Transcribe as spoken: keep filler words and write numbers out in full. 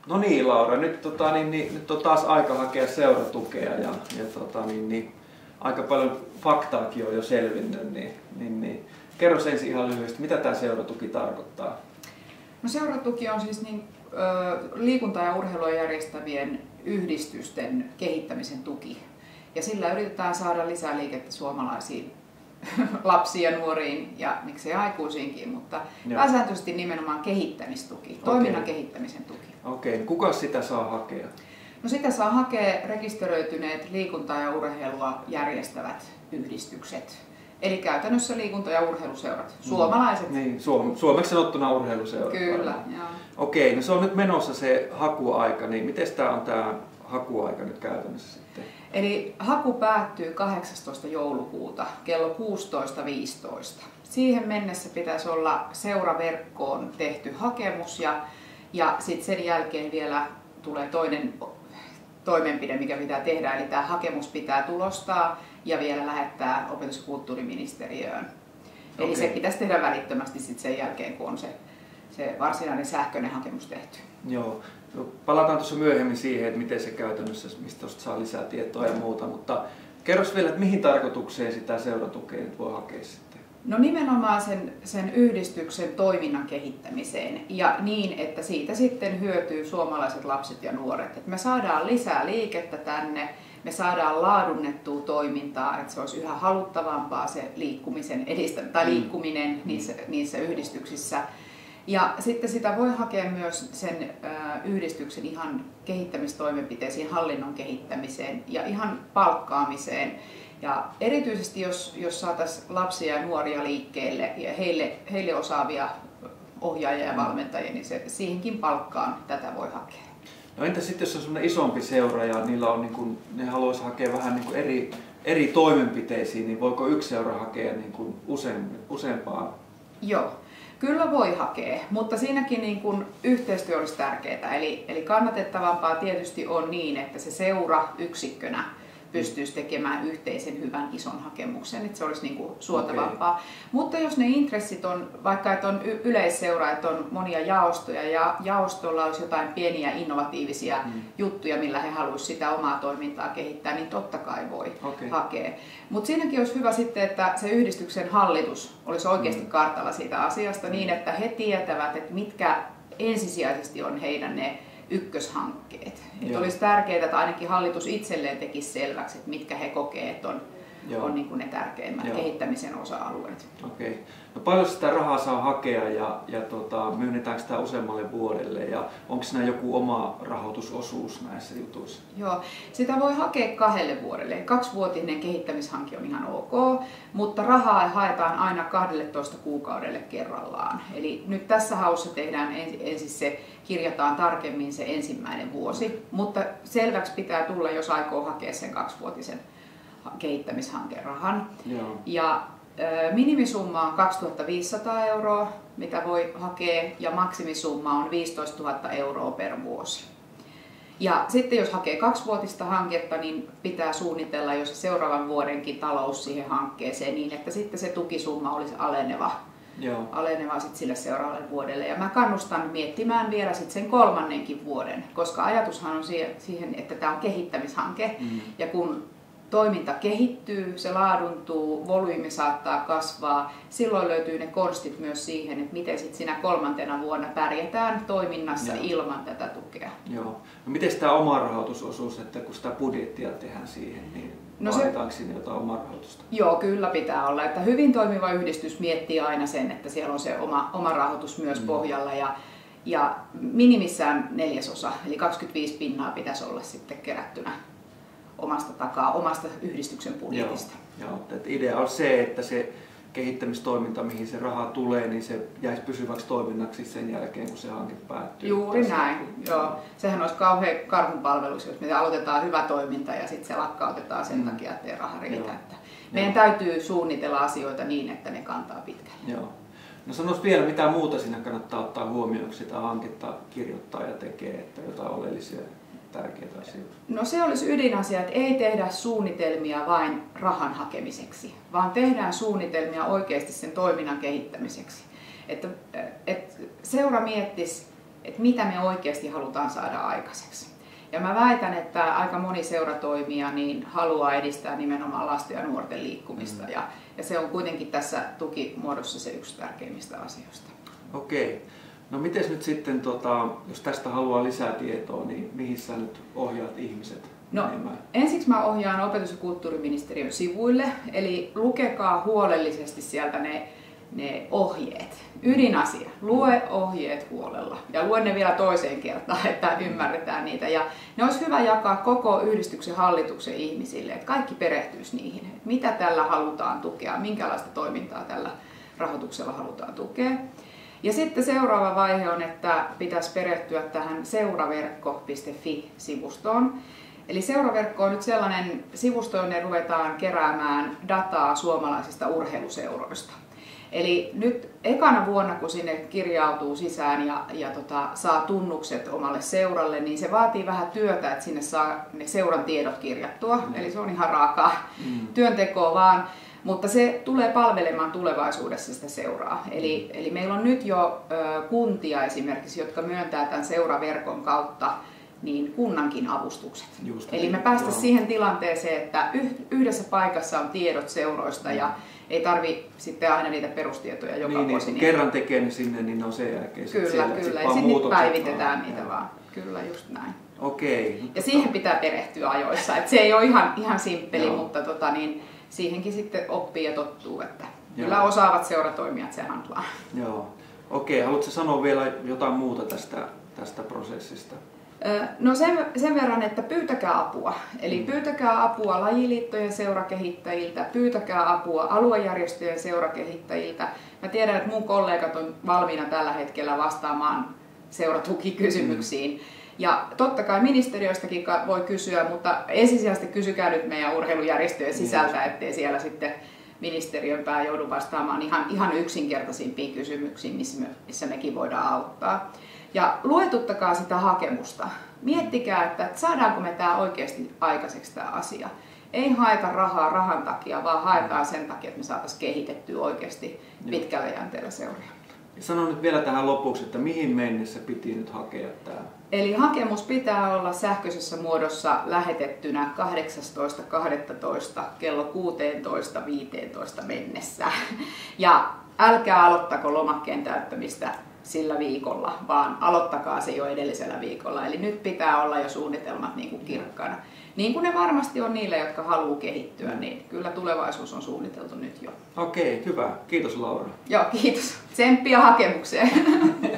No niin, Laura, nyt, tota, niin, niin, nyt on taas aika hakea seuratukea ja, ja tota, niin, niin, aika paljon faktaakin on jo selvinnyt. Niin, niin, niin. Kerro ensin ihan lyhyesti, mitä tämä seuratuki tarkoittaa? No, seuratuki on siis niin, ö, liikuntaa ja urheilua järjestävien yhdistysten kehittämisen tuki. Ja sillä yritetään saada lisää liikettä suomalaisiin lapsiin ja nuoriin ja miksei aikuisiinkin, mutta Joo. pääsääntöisesti nimenomaan kehittämistuki, okay. toiminnan kehittämisen tuki. Okei, okay. Kuka sitä saa hakea? No, sitä saa hakea rekisteröityneet liikuntaa ja urheilua järjestävät yhdistykset. Eli käytännössä liikunta- ja urheiluseurat, suomalaiset. Niin, suom- suomeksi sanottuna urheiluseurat. Kyllä, joo. Okei, no se on nyt menossa se hakuaika, niin miten tämä on tämä hakuaika nyt käytännössä sitten? Eli haku päättyy kahdeksastoista joulukuuta kello kuusitoista viisitoista. Siihen mennessä pitäisi olla seuraverkkoon tehty hakemus ja, ja sitten sen jälkeen vielä tulee toinen toimenpide, mikä pitää tehdä, eli tämä hakemus pitää tulostaa ja vielä lähettää opetus- ja kulttuuriministeriöön. Eli okay. se pitäisi tehdä välittömästi sit sen jälkeen, kun on se, se varsinainen sähköinen hakemus tehty. Joo. Palataan tuossa myöhemmin siihen, että miten se käytännössä, mistä tuosta saa lisää tietoa ja muuta, mutta kerros vielä, että mihin tarkoitukseen sitä seuratukea nyt voi hakea sitten? No, nimenomaan sen, sen yhdistyksen toiminnan kehittämiseen ja niin, että siitä sitten hyötyy suomalaiset lapset ja nuoret. Että me saadaan lisää liikettä tänne, me saadaan laadunnettua toimintaa, että se olisi yhä haluttavampaa se liikkumisen edistä, tai liikkuminen mm. niissä, niissä yhdistyksissä. Ja sitten sitä voi hakea myös sen yhdistyksen ihan kehittämistoimenpiteisiin, hallinnon kehittämiseen ja ihan palkkaamiseen. Ja erityisesti jos, jos saataisiin lapsia ja nuoria liikkeelle ja heille, heille osaavia ohjaajia ja valmentajia, niin se, siihenkin palkkaan tätä voi hakea. No entä sitten jos on sellainen isompi seura ja niillä on, niin kuin, ne haluaisi hakea vähän niin kuin eri, eri toimenpiteisiin, niin voiko yksi seura hakea niin kuin usein, useampaa? Joo. Kyllä voi hakea, mutta siinäkin niin kuin yhteistyö olisi tärkeää. Eli, eli kannatettavampaa tietysti on niin, että se seura yksikkönä pystyisi tekemään yhteisen hyvän ison hakemuksen, että se olisi niin kuin suotavampaa. Okay. Mutta jos ne intressit on, vaikka että on yleisseura, että on monia jaostoja ja jaostolla olisi jotain pieniä innovatiivisia mm. juttuja, millä he haluaisivat sitä omaa toimintaa kehittää, niin totta kai voi okay. hakea. Mutta siinäkin olisi hyvä sitten, että se yhdistyksen hallitus olisi oikeasti mm. kartalla siitä asiasta mm. niin, että he tietävät, että mitkä ensisijaisesti on heidän ne ykköshankkeet. Että olisi tärkeää, että ainakin hallitus itselleen tekisi selväksi, että mitkä he kokee, että on, on niin kuin ne tärkeimmät Joo. kehittämisen osa-alueet. Okei. No paljon sitä rahaa saa hakea ja, ja tota, myönnetäänkö sitä useammalle vuodelle ja onko siinä joku oma rahoitusosuus näissä jutuissa? Joo, sitä voi hakea kahdelle vuodelle. Kaksivuotinen kehittämishanke on ihan ok, mutta rahaa haetaan aina kaksitoista kuukaudelle kerrallaan. Eli nyt tässä haussa tehdään ensin se, kirjataan tarkemmin se ensimmäinen vuosi, mutta selväksi pitää tulla, jos aikoo hakea sen kaksivuotisen kehittämishankerahan. Joo. Ja minimisumma on kaksituhattaviisisataa euroa, mitä voi hakea, ja maksimisumma on viisitoistatuhatta euroa per vuosi. Ja sitten jos hakee kaksivuotista hanketta, niin pitää suunnitella jo se seuraavan vuodenkin talous siihen hankkeeseen niin, että sitten se tukisumma olisi aleneva, Joo. aleneva sit sille seuraavalle vuodelle. Ja mä kannustan miettimään vielä sit sen kolmannenkin vuoden, koska ajatushan on siihen, että tämä on kehittämishanke, mm. ja kun toiminta kehittyy, se laaduntuu, volyymi saattaa kasvaa. Silloin löytyy ne konstit myös siihen, että miten sit siinä kolmantena vuonna pärjätään toiminnassa Joo. ilman tätä tukea. Joo. No miten tämä oma rahoitusosuus, että kun sitä budjettia tehdään siihen, niin no vaaditaanko sinne jotain omaa rahoitusta? Joo, kyllä pitää olla. Että hyvin toimiva yhdistys miettii aina sen, että siellä on se oma, oma rahoitus myös mm. pohjalla. Ja, ja minimissään neljäsosa, eli kaksikymmentäviisi pinnaa pitäisi olla sitten kerättynä omasta takaa, omasta yhdistyksen budjetista. Joo, joo. Et idea on se, että se kehittämistoiminta, mihin se raha tulee, niin se jäisi pysyväksi toiminnaksi sen jälkeen, kun se hanke päättyy. Juuri näin. Joo. Sehän olisi kauhean karhunpalvelus, jos me aloitetaan hyvä toiminta ja sitten se lakkautetaan sen mm. takia, ettei raha riitä. Että meidän täytyy suunnitella asioita niin, että ne kantaa pitkälle. Joo. No sanois vielä, mitä muuta siinä kannattaa ottaa huomioon, kun sitä hanketta kirjoittaa ja tekee, että jotain oleellisia tärkeitä asioita? No se olisi ydinasia, että ei tehdä suunnitelmia vain rahan hakemiseksi, vaan tehdään suunnitelmia oikeasti sen toiminnan kehittämiseksi. Että, että seura miettisi, että mitä me oikeasti halutaan saada aikaiseksi. Ja mä väitän, että aika moni seuratoimija niin haluaa edistää nimenomaan lasten ja nuorten liikkumista, mm. ja, ja se on kuitenkin tässä tukimuodossa se yksi tärkeimmistä asioista. Okei. No miten nyt sitten, tota, jos tästä haluaa lisää tietoa, niin mihin sä nyt ohjaat ihmiset? No, ensiksi mä ohjaan opetus- ja kulttuuriministeriön sivuille, eli lukekaa huolellisesti sieltä ne, ne ohjeet. Ydinasia, lue ohjeet huolella ja lue ne vielä toiseen kertaan, että ymmärretään niitä. Ja ne olisi hyvä jakaa koko yhdistyksen hallituksen ihmisille, että kaikki perehtyisi niihin, että mitä tällä halutaan tukea, minkälaista toimintaa tällä rahoituksella halutaan tukea. Ja sitten seuraava vaihe on, että pitäisi perehtyä tähän seuraverkko piste fi-sivustoon. Eli seuraverkko on nyt sellainen sivusto, jonne ruvetaan keräämään dataa suomalaisista urheiluseuroista. Eli nyt ekana vuonna, kun sinne kirjautuu sisään ja, ja tota, saa tunnukset omalle seuralle, niin se vaatii vähän työtä, että sinne saa ne seuran tiedot kirjattua. Mm. Eli se on ihan raakaa mm. työntekoa vaan, mutta se tulee palvelemaan tulevaisuudessa sitä seuraa. Eli, eli meillä on nyt jo ö, kuntia esimerkiksi, jotka myöntää tämän seuraverkon kautta niin kunnankin avustukset. Just Eli me päästä siihen tilanteeseen, että yhdessä paikassa on tiedot seuroista ja ei tarvi sitten aina niitä perustietoja joka niin, vuosi. Niin, kerran tekee ne sinne, niin ne on sen jälkeen. Kyllä, siellä, kyllä. Ja sitten päivitetään niitä ja. vaan. Kyllä, just näin. Okei. Ja siihen pitää perehtyä ajoissa. Et se ei ole ihan, ihan simppeli, Joo. mutta tota, niin, siihenkin sitten oppii ja tottuu, että Joo. kyllä osaavat seuratoimijat se handlaa. Joo. Okei, haluatko sanoa vielä jotain muuta tästä, tästä prosessista? No sen, sen verran, että pyytäkää apua. Eli pyytäkää apua lajiliittojen seurakehittäjiltä, pyytäkää apua aluejärjestöjen seurakehittäjiltä. Mä tiedän, että mun kollegat on valmiina tällä hetkellä vastaamaan seuratukikysymyksiin. Mm. Ja totta kai ministeriöistäkin voi kysyä, mutta ensisijaisesti kysykää nyt meidän urheilujärjestöjen sisältä, ettei siellä sitten ministeriön pää joudu vastaamaan ihan, ihan yksinkertaisimpiin kysymyksiin, missä, me, missä mekin voidaan auttaa. Ja luetuttakaa sitä hakemusta. Miettikää, että saadaanko me tämä oikeasti aikaiseksi tämä asia. Ei haeta rahaa rahan takia, vaan haetaan sen takia, että me saataisiin kehitettyä oikeasti pitkällä jänteellä seuria. Sano nyt vielä tähän lopuksi, että mihin mennessä piti nyt hakea tämä? Eli hakemus pitää olla sähköisessä muodossa lähetettynä kahdeksastoista kahdestoista kello kuusitoista viisitoista mennessä. Ja älkää aloittako lomakkeen täyttämistä sillä viikolla, vaan aloittakaa se jo edellisellä viikolla. Eli nyt pitää olla jo suunnitelmat niin kuin kirkkaana. Niin kuin ne varmasti on niille, jotka haluaa kehittyä, niin kyllä tulevaisuus on suunniteltu nyt jo. Okei, hyvä. Kiitos Laura. Joo, kiitos. Tsemppiä hakemukseen.